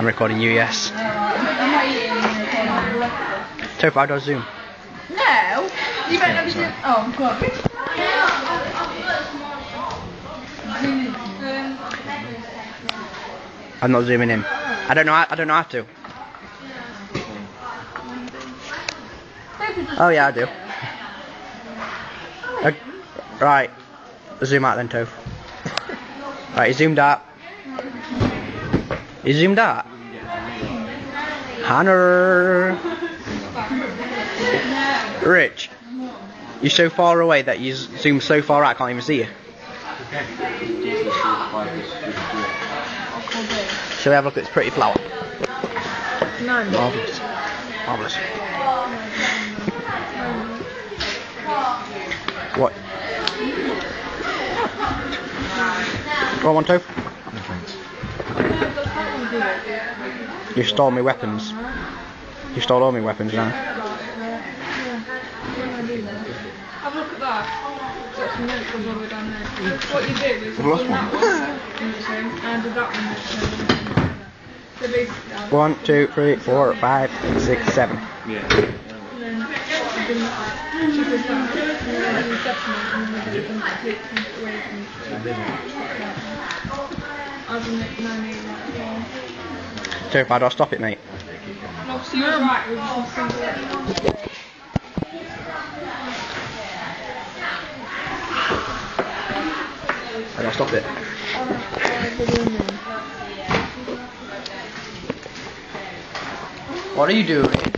I'm recording you, yes. Toph, how do I zoom? No, you better not be doing. Oh, God. I'm not zooming in. I don't know how to. Oh yeah, I do. Right, zoom out then, Toph. Right, you zoomed out. You zoomed out. Hannah. Rich, you're so far away that you zoom so far out I can't even see you. Shall we have a look at this pretty flower? No. Marvellous. Marvellous. What? Go on, Toph. No thanks. You stole my weapons. You stole all my weapons now. Have a look at that. That's some notebooks all the way down there. What you do is I've lost that one and that one. So basically, 1, 2, 3, 4, 5, 6, 7. Yeah. and then she goes down and then you definitely and then you can take things away from as in it, no need that. Toph, how do I stop it, mate? No, she was right. We just think that. How do I stop it? What are you doing?